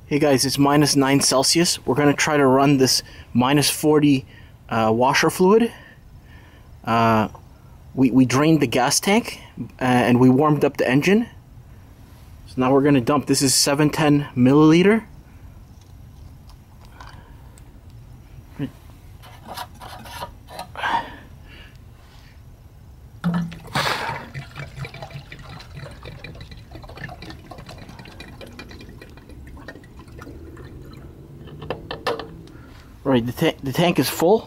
Hey guys, it's -9 Celsius. We're gonna try to run this -40 washer fluid. We drained the gas tank and we warmed up the engine. So now we're gonna dump. This is 710 milliliter. Right, the tank is full.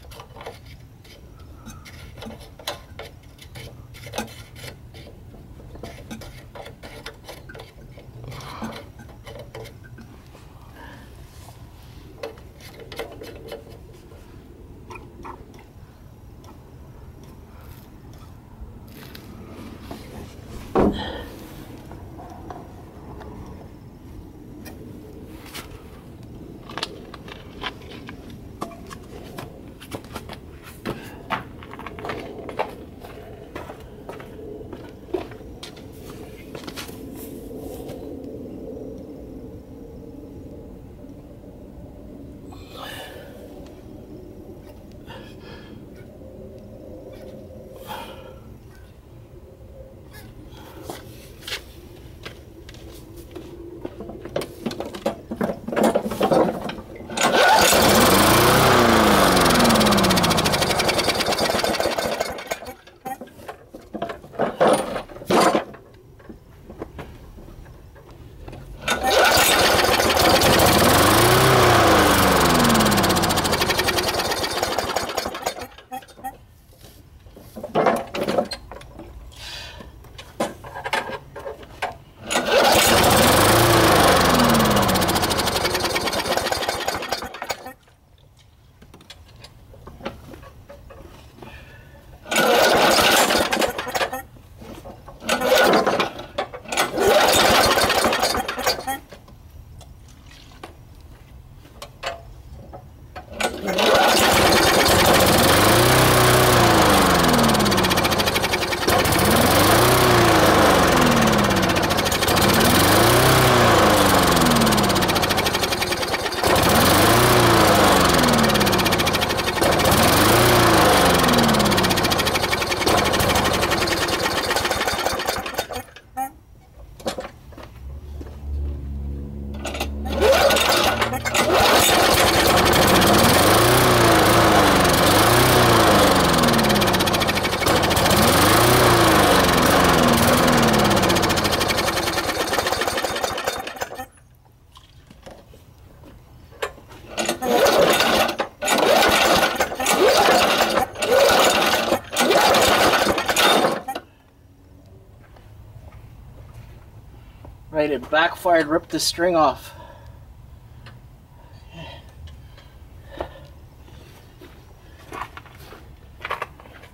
Right, it backfired, ripped the string off.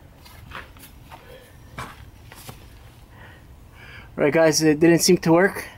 Right guys, it didn't seem to work.